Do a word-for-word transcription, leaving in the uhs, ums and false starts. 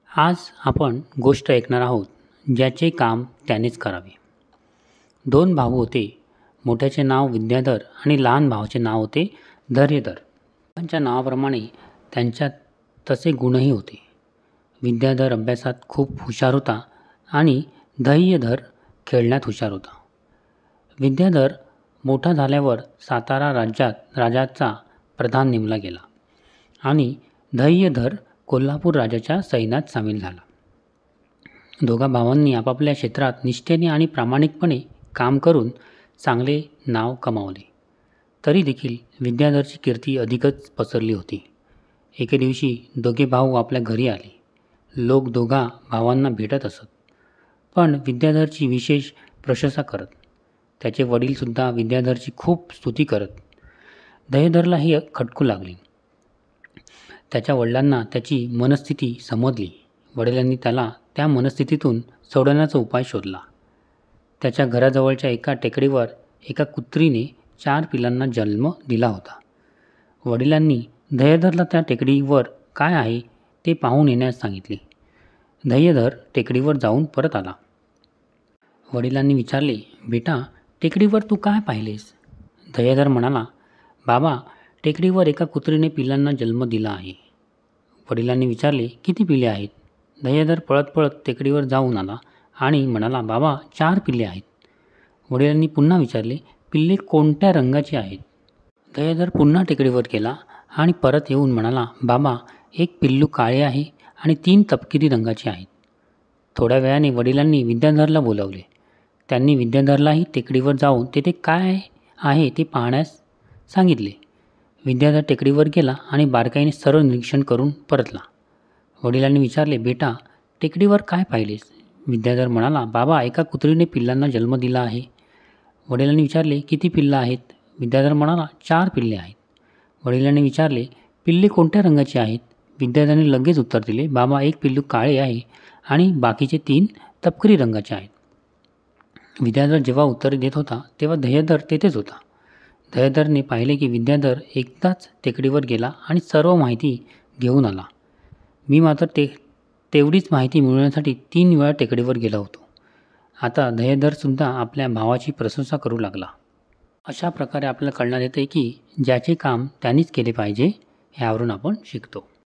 आज आपण गोष्ट ऐकणार आहोत ज्याचे काम त्यानेच करावे. दोन भाऊ होते. मोठ्याचे नाव विद्याधर आणि लहान भावाचे नाव होते धैर्यधर. त्यांच्या नावाप्रमाणे त्यांच्यात तसे गुणही होते. विद्याधर अभ्यासात खूप हुशार होता आणि धैर्यधर खेळण्यात हुशार होता. विद्याधर मोठा झाल्यावर सातारा राज्यात राजाचा प्रधान नेमला गेला आणि धैर्यधर कोल्हापूर राजाच्या सैन्यात सामील झाला. दोघा भावांनी आपापल्या क्षेत्रात निष्ठेने आणि प्रामाणिकपणे काम करून चांगले नाव कमावले. तरी देखील विद्याधरची कीर्ती अधिकच पसरली होती. एके दिवशी दोघे भाऊ आपल्या घरी आले. लोक दोघा भावांना भेटत असत, पण विद्याधरची विशेष प्रशंसा करत. त्याचे वडीलसुद्धा विद्याधरची खूप स्तुती करत. धैर्यधरलाही खटकू लागले. त्याच्या वडिलांना त्याची मनस्थिती समजली. वडिलांनी त्याला त्या मनस्थितीतून सोडवण्याचा उपाय शोधला. त्याच्या घराजवळच्या एका टेकडीवर एका कुत्रीने चार पिलांना जन्म दिला होता. वडिलांनी धैर्यधरला त्या टेकडीवर काय आहे ते पाहून येण्यास सांगितले. धैर्यधर टेकडीवर जाऊन परत आला. वडिलांनी विचारले, बेटा, टेकडीवर तू काय पाहिलेस? धैर्यधर म्हणाला, बाबा, टेकडीवर एका कुत्रीने पिलांना जन्म दिला आहे. वडिलांनी विचारले, किती पिले आहेत? धैर्यधर पळत पळत टेकडीवर जाऊन आला आणि म्हणाला, बाबा, चार पिल्ले आहेत. वडिलांनी पुन्हा विचारले, पिल्ले कोणत्या रंगाची आहेत? धैर्यधर पुन्हा टेकडीवर गेला आणि परत येऊन म्हणाला, बाबा, एक पिल्लू काळे आहे आणि तीन तपकिरी रंगाचे आहेत. थोड्या वेळाने वडिलांनी विद्याधरला बोलावले. त्यांनी विद्याधरलाही टेकडीवर जाऊन तेथे काय आहे ते पाहण्यास सांगितले. विद्याधर टेकडीवर गेला आणि बारकाईने सर्व निरीक्षण करून परतला. वडिलांनी विचारले, बेटा, टेकडीवर काय पाहिलेस? विद्याधर म्हणाला, बाबा, एका कुत्रीने पिल्लांना जन्म दिला आहे. वडिलांनी विचारले, किती पिल्लं आहेत? विद्याधर म्हणाला, चार पिल्ले आहेत. वडिलांनी विचारले, पिल्ले कोणत्या रंगाची आहेत? विद्याधरने लगेच उत्तर दिले, बाबा, एक पिल्लू काळे आहे आणि बाकीचे तीन तपकिरी रंगाचे आहेत. विद्याधर जेव्हा उत्तर देत होता तेव्हा धैर्यधर तेथेच होता. धैर्यधरने पाहिले की विद्याधर एकदाच टेकडीवर गेला आणि सर्व माहिती घेऊन आला. मी मात्र ते तेवढीच माहिती मिळवण्यासाठी तीन वेळा टेकडीवर गेला होतो. आता धैर्यधरसुद्धा आपल्या भावाची प्रशंसा करू लागला. अशा प्रकारे आपल्याला कळण्यात येते की ज्याचे काम त्यानेच केले पाहिजे, यावरून आपण शिकतो.